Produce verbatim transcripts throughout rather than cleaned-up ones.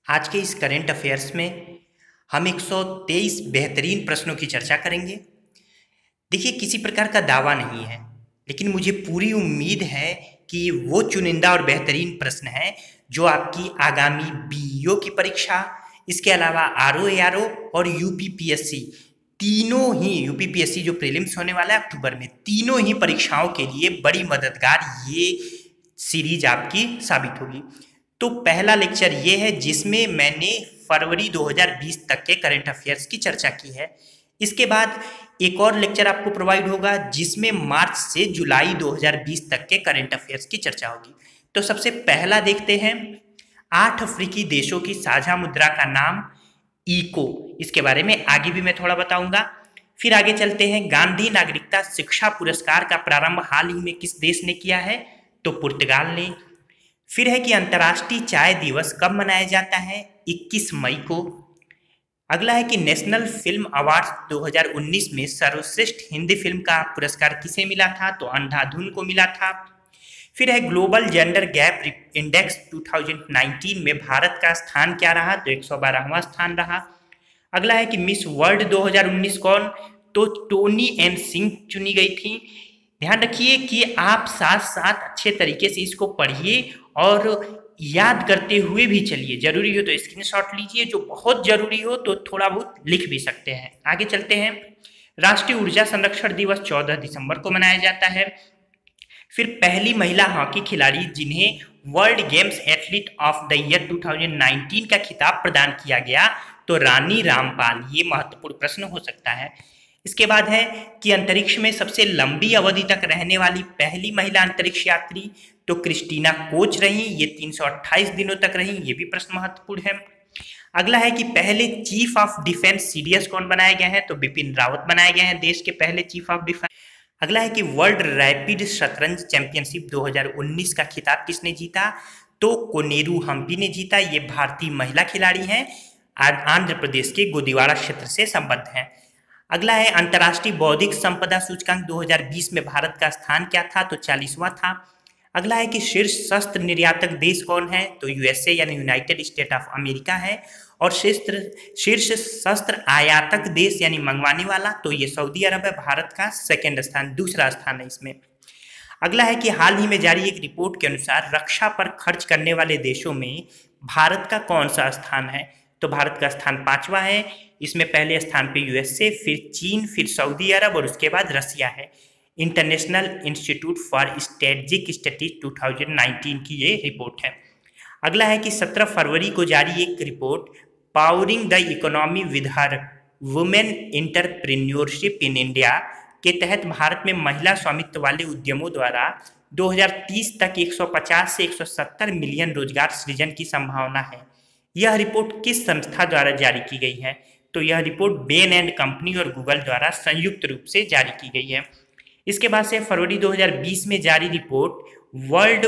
आज के इस करेंट अफेयर्स में हम एक सौ तेईस बेहतरीन प्रश्नों की चर्चा करेंगे। देखिए, किसी प्रकार का दावा नहीं है, लेकिन मुझे पूरी उम्मीद है कि वो चुनिंदा और बेहतरीन प्रश्न हैं जो आपकी आगामी बीईओ की परीक्षा, इसके अलावा आरओ एआरओ और यूपीपीएससी तीनों ही यूपीपीएससी जो प्रीलिम्स होने वाला है अक्टूबर में, तीनों ही परीक्षाओं के लिए बड़ी मददगार ये सीरीज आपकी साबित होगी। तो पहला लेक्चर ये है जिसमें मैंने फरवरी दो हज़ार बीस तक के करंट अफेयर्स की चर्चा की है। इसके बाद एक और लेक्चर आपको प्रोवाइड होगा जिसमें मार्च से जुलाई दो हज़ार बीस तक के करंट अफेयर्स की चर्चा होगी। तो सबसे पहला देखते हैं, आठ अफ्रीकी देशों की साझा मुद्रा का नाम इको। इसके बारे में आगे भी मैं थोड़ा बताऊंगा। फिर आगे चलते हैं, गांधी नागरिकता शिक्षा पुरस्कार का प्रारंभ हाल ही में किस देश ने किया है? तो पुर्तगाल ने। फिर है कि अंतर्राष्ट्रीय चाय दिवस कब मनाया जाता है? इक्कीस मई को। अगला है कि नेशनल फिल्म अवार्ड दो हज़ार उन्नीस में सर्वश्रेष्ठ हिंदी फिल्म का पुरस्कार किसे मिला था? तो अंधाधुन को मिला था। फिर है ग्लोबल जेंडर गैप इंडेक्स दो हज़ार उन्नीस में भारत का स्थान क्या रहा? तो एक सौ बारहवां स्थान रहा। अगला है कि मिस वर्ल्ड दो हज़ार उन्नीस कौन? तो टोनी एन सिंह चुनी गई थी। ध्यान रखिए कि आप साथ साथ अच्छे तरीके से इसको पढ़िए और याद करते हुए भी चलिए। जरूरी हो तो स्क्रीनशॉट लीजिए, जो बहुत जरूरी हो तो थोड़ा बहुत लिख भी सकते हैं। आगे चलते हैं, राष्ट्रीय ऊर्जा संरक्षण दिवस चौदह दिसंबर को मनाया जाता है। फिर पहली महिला हॉकी खिलाड़ी जिन्हें World Games athlete of the year दो हज़ार उन्नीस का खिताब प्रदान किया गया, तो रानी रामपाल। ये महत्वपूर्ण प्रश्न हो सकता है। इसके बाद है कि अंतरिक्ष में सबसे लंबी अवधि तक रहने वाली पहली महिला अंतरिक्ष यात्री, तो क्रिस्टीना कोच रही। ये तीन सौ अट्ठाईस दिनों तक रही। ये भी प्रश्न महत्वपूर्ण है। अगला है कि पहले चीफ ऑफ डिफेंस सीडीएस कौन बनाए गए हैं? तो बिपिन रावत बनाए गए हैं देश के पहले चीफ ऑफ डिफेंस। अगला है कि वर्ल्ड रैपिड शतरंज चैंपियनशिप दो हज़ार उन्नीस का खिताब किसने जीता? तो कोनेरू हम्पी ने जीता। ये भारतीय महिला खिलाड़ी हैं, आंध्र प्रदेश के गोदीवाड़ा क्षेत्र से संबद्ध हैं। अगला है अंतर्राष्ट्रीय बौद्धिक संपदा सूचकांक दो हज़ार बीस में भारत का स्थान क्या था? तो चालीसवां था। अगला है कि शीर्ष शस्त्र निर्यातक देश कौन है? तो यूएसए यानी यूनाइटेड स्टेट ऑफ अमेरिका है। और शीर्ष शस्त्र आयातक देश यानी मंगवाने वाला, तो ये सऊदी अरब है। भारत का सेकेंड स्थान, दूसरा स्थान है इसमें। अगला है कि हाल ही में जारी एक रिपोर्ट के अनुसार रक्षा पर खर्च करने वाले देशों में भारत का कौन सा स्थान है? तो भारत का स्थान पांचवा है। इसमें पहले स्थान पे यूएसए, फिर चीन, फिर सऊदी अरब और उसके बाद रसिया है। International Institute for Strategic Studies दो हज़ार उन्नीस की ये रिपोर्ट है। अगला है कि सत्रह फरवरी को जारी एक report powering the economy with her women entrepreneurship in India के तहत भारत में महिला स्वामित्व वाले उद्यमों द्वारा दो हज़ार तीस तक एक सौ पचास से एक सौ सत्तर मिलियन रोजगार सृजन की संभावना है। यह रिपोर्ट किस संस्था द्वारा जारी की गई है? तो यह रिपोर्ट बेन एंड कंपनी और गूगल द्वारा संयुक्त रूप से जारी की गई है। इसके बाद से फरवरी दो हज़ार बीस में जारी report world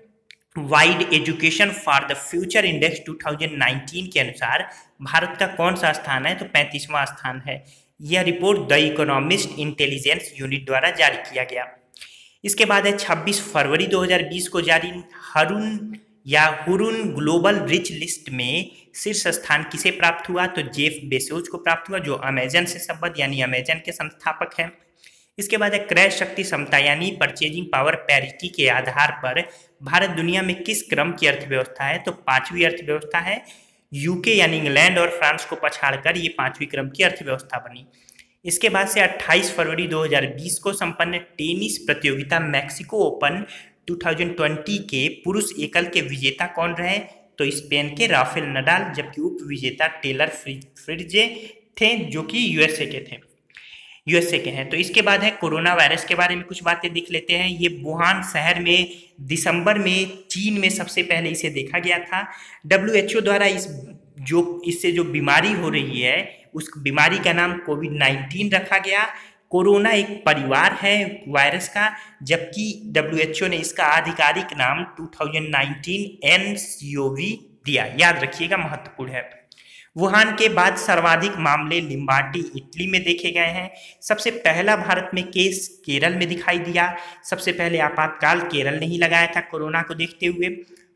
wide education for the future index दो हज़ार उन्नीस के अनुसार भारत का कौन सा स्थान है? तो पैंतीसवां स्थान है। यह report the Economist Intelligence Unit द्वारा जारी किया गया। इसके बाद है छब्बीस फरवरी दो हज़ार बीस को जारी हरुन या हुरुन ग्लोबल रिच लिस्ट में शीर्ष स्थान किसे प्राप्त हुआ? तो जेफ बेजोस को प्राप्त हुआ, जो अमेजन से संबद्ध यानी अमेजन के संस्थापक हैं। इसके बाद है क्रय शक्ति समता यानी परचेजिंग पावर पैरिटी के आधार पर भारत दुनिया में किस क्रम की अर्थव्यवस्था है? तो पांचवी अर्थव्यवस्था है। यूके यानी इंग्लैंड और फ्रांस को पछाड़कर ये पांचवी क्रम की अर्थव्यवस्था बनी। इसके बाद से अट्ठाईस फरवरी दो हज़ार बीस को संपन्न टेनिस प्रतियोगिता मैक्सिको ओपन दो हज़ार बीस के पुरुष एकल के विजेता कौन रहे? तो स्पेन के राफेल नडाल, जबकि उप विजेता टेलर फ्रिट्जे थे, जो कि यूएसए के थे यूएसए के हैं। तो इसके बाद है कोरोना वायरस के बारे में कुछ बातें देख लेते हैं। ये वुहान शहर में दिसंबर में चीन में सबसे पहले इसे देखा गया था। डब्ल्यू एच ओ द्वारा इस जो इससे जो बीमारी हो रही है उस बीमारी का नाम कोविड नाइन्टीन रखा गया। कोरोना एक परिवार है वायरस का, जबकि डब्ल्यू एच ओ ने इसका आधिकारिक नाम दो हज़ार उन्नीस एन सी ओ वी दिया। याद रखिएगा, महत्वपूर्ण है। वुहान के बाद सर्वाधिक मामले लिम्बार्डी इटली में देखे गए हैं। सबसे पहला भारत में केस केरल में दिखाई दिया। सबसे पहले आपातकाल केरल ने ही लगाया था कोरोना को देखते हुए।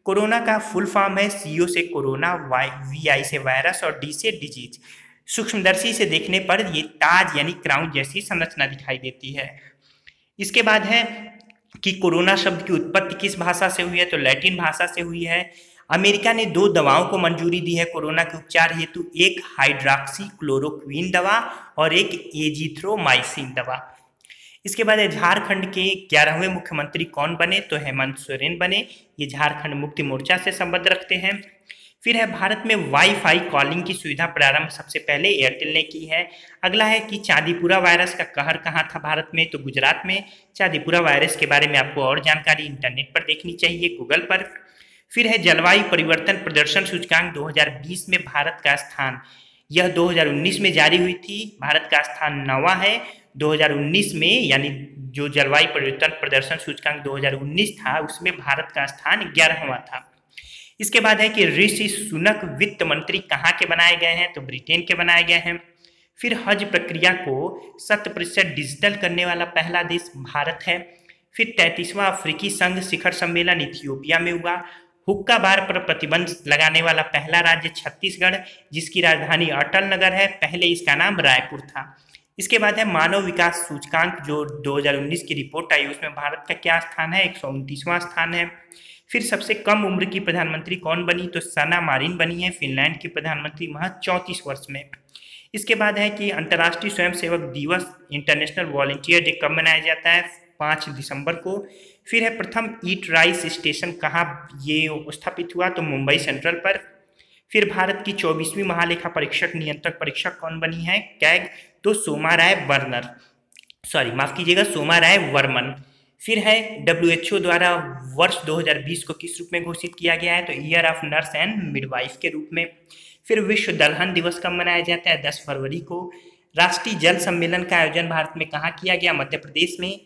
कोरोना का फुल फॉर्म है, सी ओ से कोरोना, वाई वी आई से वायरस और डी से डिजीज। सूक्ष्मदर्शी से देखने पर ये ताज यानी क्राउन जैसी संरचना दिखाई देती है। इसके बाद है कि कोरोना शब्द की उत्पत्ति किस भाषा से हुई है, तो लैटिन भाषा से हुई है। अमेरिका ने दो दवाओं को मंजूरी दी है कोरोना के उपचार हेतु, एक हाइड्रॉक्सी क्लोरोक्विन दवा और एक एजिथ्रोमाइसिन दवा। इसके बाद है झारखंड के ग्यारहवें मुख्यमंत्री कौन बने, तो हेमंत सोरेन बने। ये झारखंड मुक्ति मोर्चा से संबंध रखते हैं। फिर है भारत में वाईफाई कॉलिंग की सुविधा प्रारंभ सबसे पहले एयरटेल ने की है। अगला है कि चांदीपुरा वायरस का कहर कहाँ था भारत में, तो गुजरात में। चांदीपुरा वायरस के बारे में आपको और जानकारी इंटरनेट पर देखनी चाहिए, गूगल पर। फिर है जलवायु परिवर्तन प्रदर्शन सूचकांक दो हज़ार बीस में भारत का स्थान, यह दो हज़ार उन्नीस में जारी हुई थी। भारत का स्थान नौवां है दो हज़ार उन्नीस में, यानी जो जलवायु परिवर्तन प्रदर्शन सूचकांक दो हज़ार उन्नीस था उसमें भारत का स्थान ग्यारहवां था। इसके बाद है कि ऋषि सुनक वित्त मंत्री कहाँ के बनाए गए हैं, तो ब्रिटेन के बनाए गए हैं। फिर हज प्रक्रिया को शत प्रतिशत डिजिटल करने वाला पहला देश भारत है। फिर तैंतीसवां अफ्रीकी संघ शिखर सम्मेलन इथियोपिया में हुआ। हुक्का बार पर प्रतिबंध लगाने वाला पहला राज्य छत्तीसगढ़, जिसकी राजधानी अटल नगर है, पहले इसका नाम रायपुर था। इसके बाद है मानव विकास सूचकांक जो दो हज़ार उन्नीस की रिपोर्ट आई उसमें भारत का क्या स्थान है, एक सौ उनतीसवां स्थान है। फिर सबसे कम उम्र की प्रधानमंत्री कौन बनी, तो सना मारिन बनी है, फिनलैंड की प्रधानमंत्री, महज चौंतीस वर्ष में। इसके बाद है कि अंतर्राष्ट्रीय स्वयंसेवक दिवस इंटरनेशनल वॉलंटियर डे कब मनाया जाता है, पाँच दिसंबर को। फिर है प्रथम ईट राइस स्टेशन कहाँ ये स्थापित हुआ, तो मुंबई सेंट्रल पर। फिर भारत की चौबीसवीं महालेखा परीक्षक नियंत्रक परीक्षक कौन बनी है, कैग, तो सोमा राय बर्नर, सॉरी माफ कीजिएगा सोमा राय वर्मन। फिर है डब्ल्यू एच ओ द्वारा वर्ष दो हज़ार बीस को किस रूप में घोषित किया गया है, तो year of nurse and midwife के रूप में। फिर विश्व दलहन दिवस कब मनाया जाता है, दस फरवरी को। राष्ट्रीय जल सम्मेलन का आयोजन भारत में कहाँ किया गया, मध्य प्रदेश में।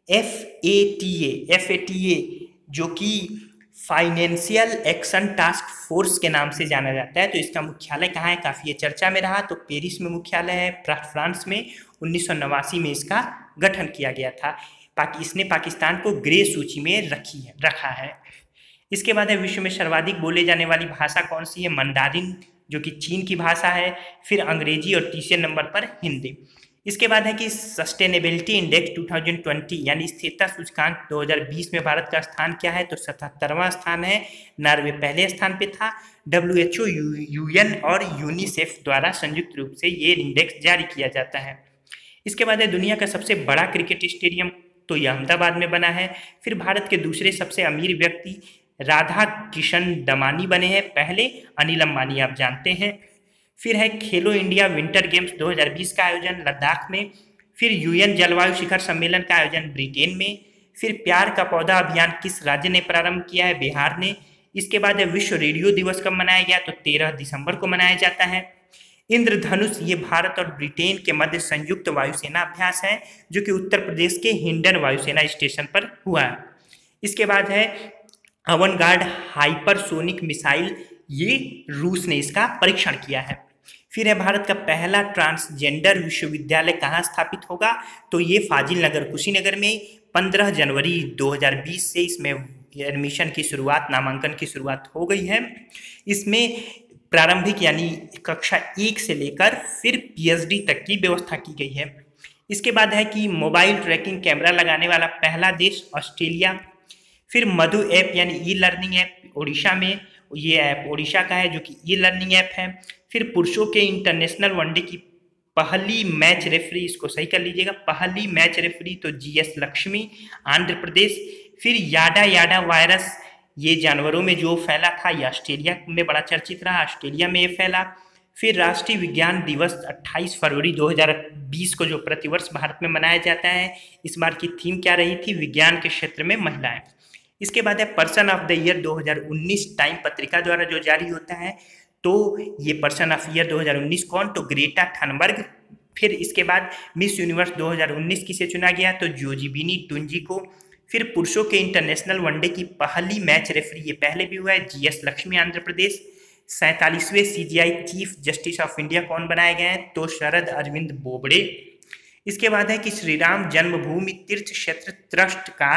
F A T A F A T A जो कि फाइनेंशियल एक्शन टास्क फोर्स के नाम से जाना जाता है, तो इसका मुख्यालय कहाँ है, काफ़ी ये चर्चा में रहा, तो पेरिस में मुख्यालय है, फ्रांस में। उन्नीस सौ नवासी में इसका गठन किया गया था। पाकि इसने पाकिस्तान को ग्रे सूची में रखी है रखा है। इसके बाद है विश्व में सर्वाधिक बोले जाने वाली भाषा कौन सी है, मंदारिन जो कि चीन की भाषा है। फिर अंग्रेजी और तीसरे नंबर पर हिंदी। इसके बाद है कि सस्टेनेबिलिटी इंडेक्स दो हज़ार बीस यानी स्थिरता सूचकांक दो हज़ार बीस में भारत का स्थान क्या है, तो सतहत्तरवां स्थान है। नॉर्वे पहले स्थान पे था। डब्ल्यू एच ओ, यूएन और यूनिसेफ द्वारा संयुक्त रूप से ये इंडेक्स जारी किया जाता है। इसके बाद है दुनिया का सबसे बड़ा क्रिकेट स्टेडियम, तो यह अहमदाबाद में बना है। फिर भारत के दूसरे सबसे अमीर व्यक्ति राधा किशन दमानी बने हैं, पहले अनिल अंबानी आप जानते हैं। फिर है खेलो इंडिया विंटर गेम्स दो हज़ार बीस का आयोजन लद्दाख में। फिर यूएन जलवायु शिखर सम्मेलन का आयोजन ब्रिटेन में। फिर प्यार का पौधा अभियान किस राज्य ने प्रारंभ किया है, बिहार ने। इसके बाद है विश्व रेडियो दिवस कब मनाया गया, तो तेरह दिसंबर को मनाया जाता है। इंद्रधनुष ये भारत और ब्रिटेन के मध्य संयुक्त वायुसेना अभ्यास है जो कि उत्तर प्रदेश के हिंडन वायुसेना स्टेशन पर हुआ है। इसके बाद है अवनगार्ड हाइपरसोनिक मिसाइल, ये रूस ने इसका परीक्षण किया है। फिर है भारत का पहला ट्रांसजेंडर विश्वविद्यालय कहाँ स्थापित होगा, तो ये फाजिल नगर कुशीनगर में पंद्रह जनवरी दो हज़ार बीस से इसमें एडमिशन की शुरुआत, नामांकन की शुरुआत हो गई है। इसमें प्रारंभिक यानी कक्षा एक से लेकर फिर पीएचडी तक की व्यवस्था की गई है। इसके बाद है कि मोबाइल ट्रैकिंग कैमरा लगाने वाला पहला देश ऑस्ट्रेलिया। फिर मधु ऐप यानी ई लर्निंग ऐप उड़ीसा में, ये ऐप उड़ीसा का है जो कि ई लर्निंग ऐप है। फिर पुरुषों के इंटरनेशनल वनडे की पहली मैच रेफरी, इसको सही कर लीजिएगा, पहली मैच रेफरी तो जी एस लक्ष्मी, आंध्र प्रदेश। फिर याडा याडा वायरस ये जानवरों में जो फैला था, ये ऑस्ट्रेलिया में बड़ा चर्चित रहा, ऑस्ट्रेलिया में ये फैला। फिर राष्ट्रीय विज्ञान दिवस अट्ठाईस फरवरी दो हज़ार बीस को जो प्रतिवर्ष भारत में मनाया जाता है, इस बार की थीम क्या रही थी, विज्ञान के क्षेत्र में महिलाएं। इसके बाद है पर्सन ऑफ द ईयर दो हज़ार उन्नीस टाइम पत्रिका द्वारा जो जारी होता है, तो ये पर्सन ऑफ ईयर दो हज़ार उन्नीस कौन, तो ग्रेटा थनबर्ग। फिर इसके बाद मिस यूनिवर्स दो हज़ार उन्नीस किसे चुना गया, तो जोजीबिनी टुंजी को। फिर पुरुषों के इंटरनेशनल वनडे की पहली मैच रेफरी, ये पहले भी हुआ है, जी एस लक्ष्मी, आंध्र प्रदेश। सैंतालीसवें CGI chief justice of India कौन बनाए गए हैं, तो शरद अरविंद बोबड़े। इसके बाद है कि श्री राम जन्मभूमि तीर्थ क्षेत्र ट्रस्ट का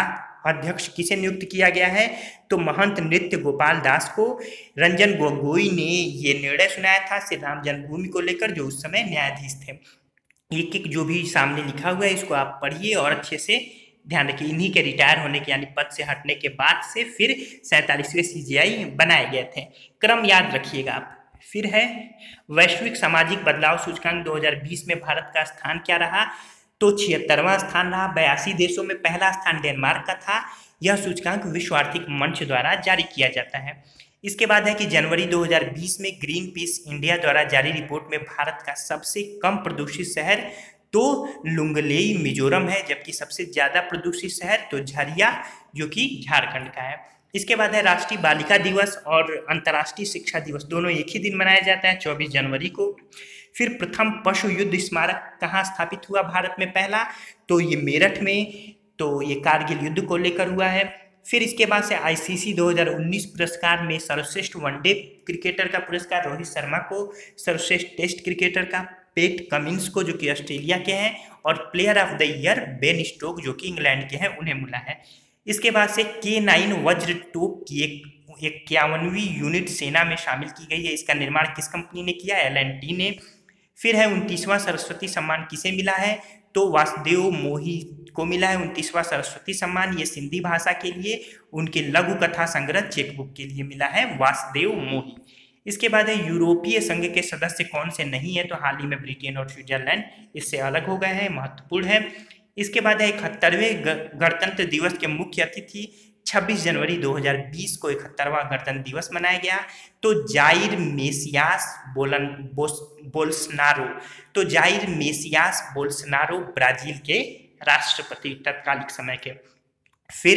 अध्यक्ष किसे नियुक्त किया गया है? तो महंत नृत्य गोपाल दास को। रंजन गोगोई ने ये निर्णय सुनाया था श्री राम जन्मभूमि को लेकर, जो उस समय न्यायाधीश थे। एक एक जो भी सामने लिखा हुआ है इसको आप पढ़िए और अच्छे से ध्यान रखिए। इन्हीं के रिटायर होने के यानी पद से हटने के बाद से फिर सैंतालीसवें सीजीआई बनाए गए थे। क्रम याद रखिएगा आप। फिर है वैश्विक सामाजिक बदलाव सूचकांक दो हज़ार बीस में भारत का स्थान क्या रहा? तो छिहत्तरवां स्थान रहा। बयासी देशों में पहला स्थान डेनमार्क का था। यह सूचकांक विश्व आर्थिक मंच द्वारा जारी किया जाता है। इसके बाद है कि जनवरी दो हज़ार बीस में ग्रीन पीस इंडिया द्वारा जारी रिपोर्ट में भारत का सबसे कम प्रदूषित शहर तो लुंगलेई मिजोरम है, जबकि सबसे ज्यादा प्रदूषित शहर तो झरिया जो कि झारखंड का है। इसके बाद है राष्ट्रीय बालिका दिवस और अंतर्राष्ट्रीय शिक्षा दिवस, दोनों एक ही दिन मनाया जाता है चौबीस जनवरी को। फिर प्रथम पशु युद्ध स्मारक कहाँ स्थापित हुआ भारत में पहला? तो ये मेरठ में, तो ये कारगिल युद्ध को लेकर हुआ है। फिर इसके बाद से आईसीसी दो हज़ार उन्नीस पुरस्कार में सर्वश्रेष्ठ वनडे क्रिकेटर का पुरस्कार रोहित शर्मा को, सर्वश्रेष्ठ टेस्ट क्रिकेटर का पेट कमिंस को जो कि ऑस्ट्रेलिया के हैं, और player of the year Ben Stoke जो कि इंग्लैंड के हैं उन्हें मिला है। इसके बाद से के नाइन वज्र तोप की एक इक्यावनवीं यूनिट सेना में शामिल की गई है। इसका निर्माण किस कंपनी ने किया? एल एंड टी ने। फिर है उनतीसवां सरस्वती सम्मान किसे मिला है? तो वासुदेव मोही को मिला है उनतीसवां सरस्वती सम्मान। ये सिंधी भाषा के लिए उनके लघु कथा संग्रह चेकबुक के लिए मिला है वासुदेव मोही। इसके बाद है यूरोपीय संघ के सदस्य कौन से नहीं है? तो हाल ही में ब्रिटेन और स्विट्जरलैंड इससे अलग हो गए हैं, महत्वपूर्ण है। इसके बाद है इकहत्तरवें गणतंत्र दिवस के मुख्य अतिथि छब्बीस जनवरी दो हज़ार बीस को इकहत्तरवां गणतंत्र दिवस मनाया गया। तो जाइर मेसियास बोलन बोस बोल्सनारो तो जाइर मेसियास बोल्सनारो ब्राजील के राष्ट्रपति तत्कालिक समय के। फिर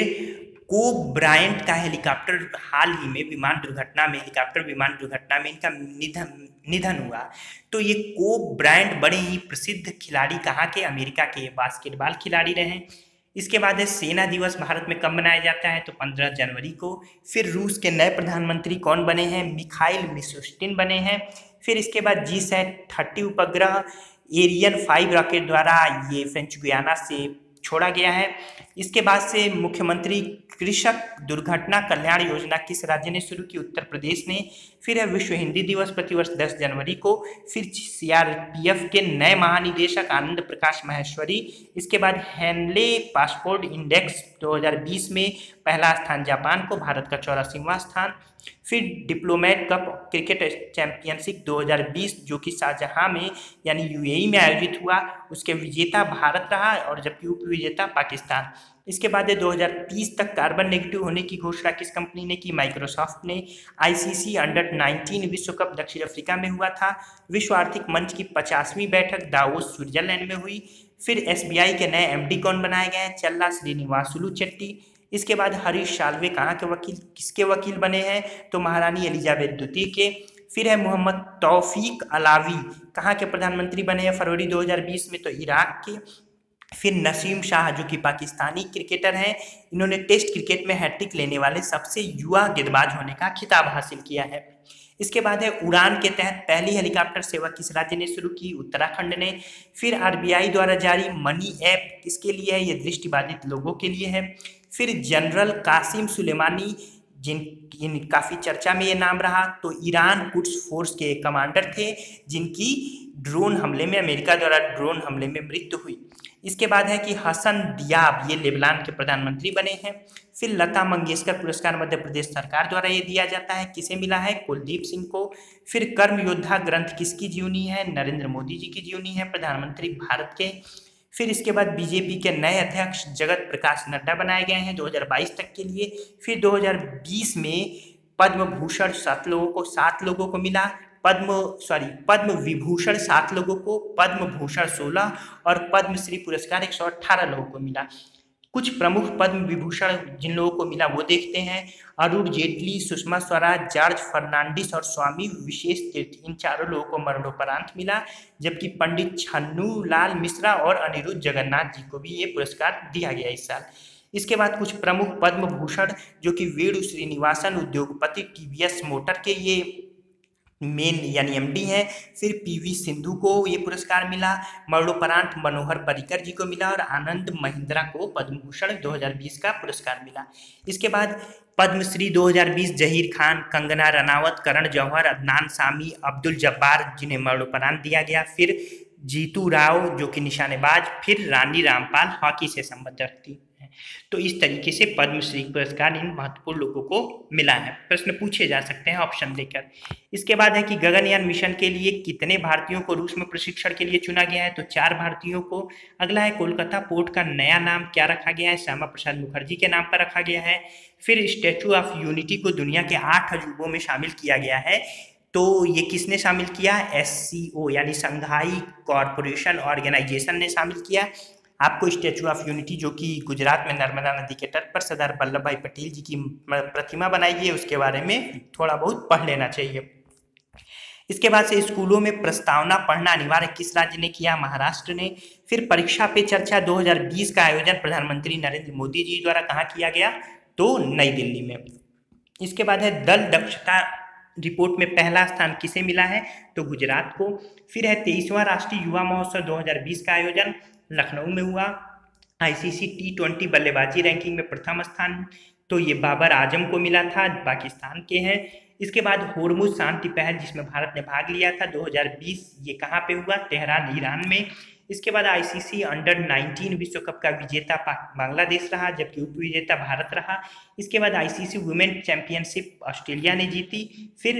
कोब ब्रायंट का हेलीकॉप्टर हाल ही में विमान दुर्घटना में हेलीकॉप्टर विमान दुर्घटना में इनका निधन निधन हुआ। तो ये कोब ब्रायंट बड़े ही प्रसिद्ध खिलाड़ी कहाँ के? अमेरिका के बास्केटबॉल खिलाड़ी रहे। इसके बाद है सेना दिवस भारत में कब मनाया जाता है? तो पंद्रह जनवरी को। फिर रूस के नए प्रधानमंत्री कौन बने हैं? मिखाइल मिशुस्टिन बने हैं। फिर इसके बाद जी सैट थर्टी उपग्रह एरियन फाइव रॉकेट द्वारा ये फ्रेंच गुयाना से छोड़ा गया है। इसके बाद से मुख्यमंत्री कृषक दुर्घटना कल्याण योजना किस राज्य ने शुरू की? उत्तर प्रदेश ने। फिर है विश्व हिंदी दिवस प्रतिवर्ष दस जनवरी को। फिर सीआरपीएफ के नए महानिदेशक आनंद प्रकाश माहेश्वरी। इसके बाद हैनले पासपोर्ट इंडेक्स दो हज़ार बीस में पहला स्थान जापान को, भारत का चौरासीवां स्थान। फिर डिप्लोमेट कप क्रिकेट चैंपियनशिप दो हज़ार बीस जो कि शारजाह में यानी यूएई में आयोजित हुआ, उसके विजेता भारत रहा और जबकि उप विजेता पाकिस्तान। इसके बाद दो हज़ार तीस तक कार्बन नेगेटिव होने की घोषणा किस कंपनी ने की? माइक्रोसॉफ्ट ने। आईसीसी अंडर नाइनटीन विश्व कप दक्षिण अफ्रीका में हुआ था। विश्व आर्थिक मंच की पचासवीं बैठक दावोस स्विट्जरलैंड में हुई। फिर एसबीआई के नए एमडी कौन बनाए गए हैं? चल्ला श्रीनिवासुलु चेट्टी। इसके बाद हरीश साल्वे कहाँ के वकील किसके वकील बने हैं? तो महारानी एलिजाबेथ द्वितीय के। फिर है मोहम्मद तौफीक अलावी कहाँ के प्रधानमंत्री बने हैं फरवरी दो हज़ार बीस में? तो इराक के। फिर नसीम शाह जो कि पाकिस्तानी क्रिकेटर हैं, इन्होंने टेस्ट क्रिकेट में हैट्रिक लेने वाले सबसे युवा गेंदबाज होने का खिताब हासिल किया है। इसके बाद है उड़ान के तहत पहली हेलीकॉप्टर सेवा किस राज्य ने शुरू की? उत्तराखंड ने। फिर आरबीआई द्वारा जारी मनी ऐप किसके लिए है? ये दृष्टिबाधित लोगों के लिए है। फिर जनरल कासिम सुलेमानी जिन इन काफ़ी चर्चा में ये नाम रहा, तो ईरान कुड्स फोर्स के कमांडर थे जिनकी ड्रोन हमले में अमेरिका द्वारा ड्रोन हमले में मृत्यु हुई। इसके बाद है कि हसन दियाब ये लेबनान के प्रधानमंत्री बने हैं। फिर लता मंगेशकर पुरस्कार मध्य प्रदेश सरकार द्वारा ये दिया जाता है, किसे मिला है? कुलदीप सिंह को। फिर कर्म योद्धा ग्रंथ किसकी जीवनी है? नरेंद्र मोदी जी की जीवनी है, प्रधानमंत्री भारत के। फिर इसके बाद बीजेपी के नए अध्यक्ष जगत प्रकाश नड्डा बनाए गए हैं दो हज़ार बाईस तक के लिए। फिर दो हज़ार बीस में पद्म भूषण सात लोगों को सात लोगों को मिला, पद्म सॉरी पद्म विभूषण सात लोगों को, पद्म भूषण सोलह और पद्मश्री पुरस्कार एक सौ अट्ठारह लोगों को मिला। कुछ प्रमुख पद्म विभूषण जिन लोगों को मिला वो देखते हैं। अरुण जेटली, सुषमा स्वराज, जॉर्ज फर्नांडिस और स्वामी विशेष तीर्थ, इन चारों लोगों को मरणोपरांत मिला, जबकि पंडित छन्नू लाल मिश्रा और अनिरुद्ध जगन्नाथ जी को भी ये पुरस्कार दिया गया इस साल। इसके बाद कुछ प्रमुख पद्म भूषण जो कि वेणु श्रीनिवासन उद्योगपति टीवीएस मोटर के ये मेन यानी एमडी हैं। फिर पीवी सिंधु को ये पुरस्कार मिला, मरणोपरांत मनोहर पर्रिकर जी को मिला और आनंद महिंद्रा को पद्म भूषण दो हज़ार बीस का पुरस्कार मिला। इसके बाद पद्मश्री दो हज़ार बीस जहीर खान, कंगना रनावत, करण जौहर, अदनान सामी, अब्दुल जब्बार जिन्हें मरणोपरांत दिया गया, फिर जीतू राव जो कि निशानेबाज, फिर रानी रामपाल हॉकी से संबंध रखती है। तो इस तरीके से पद्मश्री पुरस्कार इन महत्वपूर्ण लोगों को मिला है। प्रश्न पूछे जा सकते हैं ऑप्शन देकर। इसके बाद है कि गगनयान मिशन के लिए कितने भारतीयों को रूस में प्रशिक्षण के लिए चुना गया है, तो चार भारतीयों को। अगला है कोलकाता पोर्ट का नया नाम क्या रखा गया है, श्यामा प्रसाद मुखर्जी के नाम पर रखा गया है। फिर स्टैचू ऑफ यूनिटी को दुनिया के आठ अजूबों में शामिल किया गया है, तो ये किसने शामिल किया, एस सी ओ यानी संघाई कॉरपोरेशन ऑर्गेनाइजेशन ने शामिल किया। आपको स्टैचू ऑफ यूनिटी जो कि गुजरात में नर्मदा नदी के तट पर सरदार वल्लभ भाई पटेल जी की प्रतिमा बनाई गई है उसके बारे में थोड़ा बहुत पढ़ लेना चाहिए। इसके बाद से स्कूलों में प्रस्तावना पढ़ना अनिवार्य किस राज्य ने किया, महाराष्ट्र ने। फिर परीक्षा पे चर्चा दो हज़ार बीस का आयोजन प्रधानमंत्री नरेंद्र मोदी जी द्वारा कहाँ किया गया, तो नई दिल्ली में। इसके बाद है दल दक्षता रिपोर्ट में पहला स्थान किसे मिला है, तो गुजरात को। फिर है तेईसवां राष्ट्रीय युवा महोत्सव दो हज़ार बीस का आयोजन लखनऊ में हुआ। आईसीसी टी ट्वेंटी बल्लेबाजी रैंकिंग में प्रथम स्थान तो ये बाबर आजम को मिला था, पाकिस्तान के हैं। इसके बाद होर्मुज शांति पहल जिसमें भारत ने भाग लिया था दो हज़ार बीस, ये कहाँ पे हुआ, तेहरान ईरान में। इसके बाद आईसीसी अंडर नाइनटीन विश्व कप का विजेता बांग्लादेश रहा, जबकि उप विजेता भारत रहा। इसके बाद आईसीसी वुमेन चैंपियनशिप ऑस्ट्रेलिया ने जीती। फिर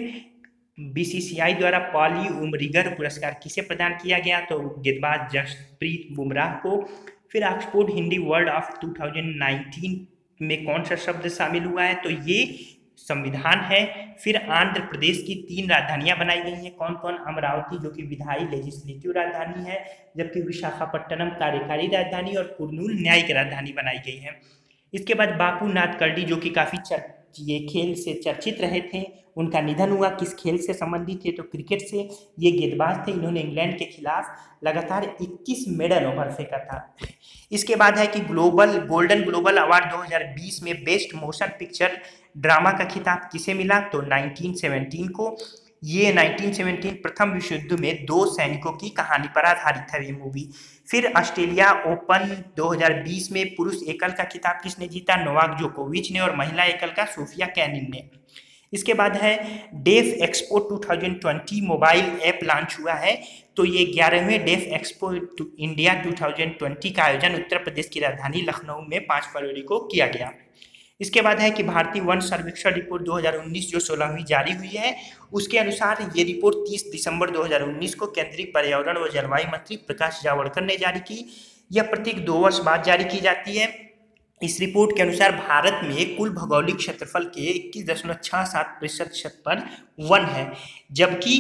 बीसीसीआई द्वारा पॉली उमरिगर पुरस्कार किसे प्रदान किया गया, तो गेंदबाज जसप्रीत बुमराह को। फिर ऑक्सफोर्ड हिंदी वर्ड ऑफ दो हज़ार उन्नीस में कौन सा शब्द शामिल हुआ है, तो ये संविधान है। फिर आंध्र प्रदेश की तीन राजधानियां बनाई गई हैं, कौन कौन, अमरावती जो कि विधायी लेजिस्लेटिव राजधानी है, जबकि विशाखापट्टनम कार्यकारी राजधानी और कुर्नूल न्यायिक राजधानी बनाई गई है। इसके बाद बापू नाथ कर्डी जो कि काफ़ी चर ये खेल से चर्चित रहे थे, उनका निधन हुआ। किस खेल से संबंधित थे, तो क्रिकेट से। ये गेंदबाज थे, इन्होंने इंग्लैंड के खिलाफ लगातार इक्कीस मेडल ओवर फेंका था। इसके बाद है कि ग्लोबल गोल्डन ग्लोबल अवार्ड दो हज़ार बीस में बेस्ट मोशन पिक्चर ड्रामा का खिताब किसे मिला, तो उन्नीस सौ सत्रह को। ये उन्नीस सौ सत्रह प्रथम विश्व युद्ध में दो सैनिकों की कहानी पर आधारित है ये मूवी। फिर ऑस्ट्रेलिया ओपन दो हज़ार बीस में पुरुष एकल का खिताब किसने जीता, नोवाक जोकोविच ने, और महिला एकल का सोफिया कैनिन ने। इसके बाद है डेफ एक्सपो दो हज़ार बीस मोबाइल ऐप लॉन्च हुआ है, तो ये ग्यारहवें डेफ एक्सपो इंडिया दो हज़ार बीस का आयोजन उत्तर प्रदेश की राजधानी लखनऊ में पाँच फरवरी को किया गया। इसके बाद है कि भारतीय वन सर्वेक्षण रिपोर्ट दो हज़ार उन्नीस जो सोलहवीं जारी हुई है, उसके अनुसार ये रिपोर्ट तीस दिसंबर दो हज़ार उन्नीस को केंद्रीय पर्यावरण व जलवायु मंत्री प्रकाश जावड़ेकर ने जारी की। यह प्रत्येक दो वर्ष बाद जारी की जाती है। इस रिपोर्ट के अनुसार भारत में कुल भौगोलिक क्षेत्रफल के इक्कीस दशमलव छः सात प्रतिशत क्षेत्र पर वन है, जबकि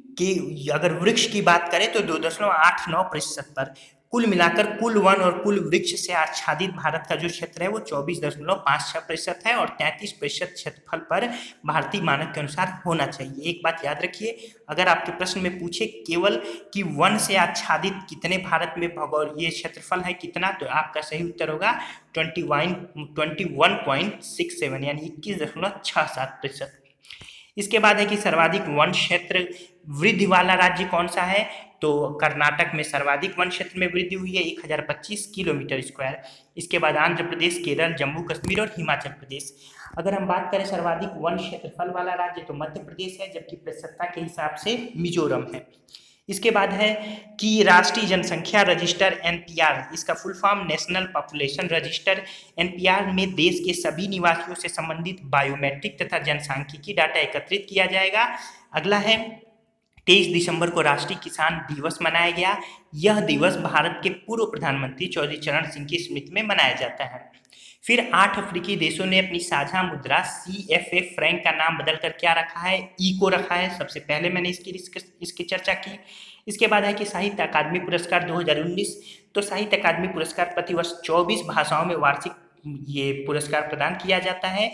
कि अगर वृक्ष की बात करें तो दो दशमलव आठ नौ प्रतिशत पर। कुल मिलाकर कुल वन और कुल वृक्ष से आच्छादित भारत का जो क्षेत्र है वो चौबीस दशमलव पाँच छः प्रतिशत है और तैंतीस प्रतिशत क्षेत्रफल पर भारतीय मानक के अनुसार होना चाहिए। एक बात याद रखिए, अगर आपके प्रश्न में पूछे केवल कि वन से आच्छादित कितने भारत में भौगोल ये क्षेत्रफल है कितना, तो आपका सही उत्तर होगा twenty one twenty one point six seven यानी इक्कीस दशमलव छः सात प्रतिशत। इसके बाद है कि सर्वाधिक वन क्षेत्र वृद्धि वाला राज्य कौन सा है, तो कर्नाटक में सर्वाधिक वन क्षेत्र में वृद्धि हुई है एक हज़ार पच्चीस किलोमीटर स्क्वायर। इसके बाद आंध्र प्रदेश, केरल, जम्मू कश्मीर और हिमाचल प्रदेश। अगर हम बात करें सर्वाधिक वन क्षेत्रफल वाला राज्य तो मध्य प्रदेश है, जबकि प्रतिशतता के हिसाब से मिजोरम है। इसके बाद है कि राष्ट्रीय जनसंख्या रजिस्टर एन पी आर, इसका full form national population register. N P R में देश के सभी निवासियों से संबंधित बायोमेट्रिक तथा जनसांख्यिकी डाटा एकत्रित किया जाएगा। अगला है तेईस दिसंबर को राष्ट्रीय किसान दिवस मनाया गया। यह दिवस भारत के पूर्व प्रधानमंत्री चौधरी चरण सिंह की स्मृति में मनाया जाता है। फिर आठ अफ्रीकी देशों ने अपनी साझा मुद्रा सी एफ ए फ्रैंक का नाम बदलकर क्या रखा है, ई को रखा है। सबसे पहले मैंने इसकी इसकी चर्चा की। इसके बाद है कि साहित्य अकादमी पुरस्कार दो हज़ार उन्नीस, तो साहित्य अकादमी पुरस्कार प्रतिवर्ष चौबीस भाषाओं में वार्षिक ये पुरस्कार प्रदान किया जाता है।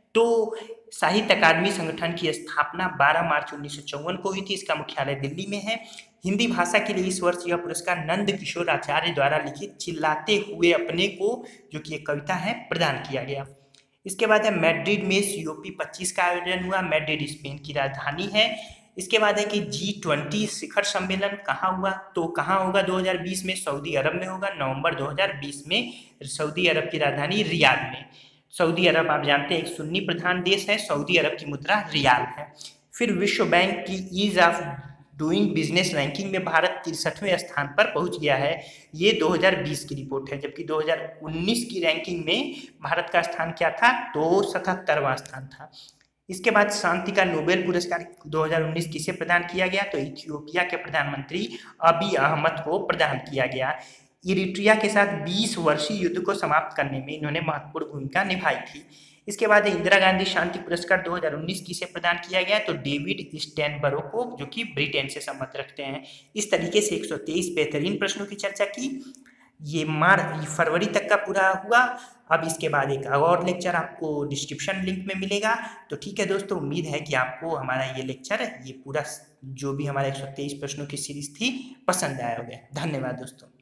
तो साहित्य अकादमी संगठन की स्थापना बारह मार्च उन्नीस सौ चौवन को हुई थी। इसका मुख्यालय दिल्ली में है। हिंदी भाषा के लिए इस वर्ष यह पुरस्कार नंद किशोर आचार्य द्वारा लिखित चिल्लाते हुए अपने को, जो कि एक कविता है, प्रदान किया गया। इसके बाद है मैड्रिड में सी ओ पी पच्चीस का आयोजन हुआ। मैड्रिड स्पेन की राजधानी है। इसके बाद है कि जी ट्वेंटी शिखर सम्मेलन कहाँ हुआ, तो कहाँ होगा दो हज़ार बीस में, सऊदी अरब में होगा, नवंबर दो हज़ार बीस में, सऊदी अरब की राजधानी रियाद में। सऊदी अरब आप जानते हैं एक सुन्नी प्रधान देश है, सऊदी अरब की मुद्रा रियाल है। फिर विश्व बैंक की ease of doing business ranking में भारत तिरसठवें स्थान पर पहुंच गया है, ये दो हज़ार बीस की रिपोर्ट है, जबकि दो हज़ार उन्नीस की रैंकिंग में भारत का स्थान क्या था, तो सतहत्तरवां स्थान था। इसके बाद शांति का नोबेल पुरस्कार दो हज़ार उन्नीस किसे प्रदान किया गया, तो इथियोपिया के प्रधानमंत्री अबी अहमद को प्रदान किया गया। इरिट्रिया के साथ बीस वर्षीय युद्ध को समाप्त करने में इन्होंने महत्वपूर्ण भूमिका निभाई थी। इसके बाद इंदिरा गांधी शांति पुरस्कार दो हज़ार उन्नीस किसे प्रदान किया गया, तो डेविड स्टैनबरो को, जो कि ब्रिटेन से संबंध रखते हैं। इस तरीके से एक सौ तेईस बेहतरीन प्रश्नों की चर्चा की। ये मार्च फरवरी तक का पूरा हुआ। अब इसके बाद एक और लेक्चर आपको डिस्क्रिप्शन लिंक में मिलेगा। तो ठीक है दोस्तों, उम्मीद है कि आपको हमारा ये लेक्चर, ये पूरा जो भी हमारा एक सौ तेईस प्रश्नों की सीरीज थी, पसंद आया होगा। धन्यवाद दोस्तों।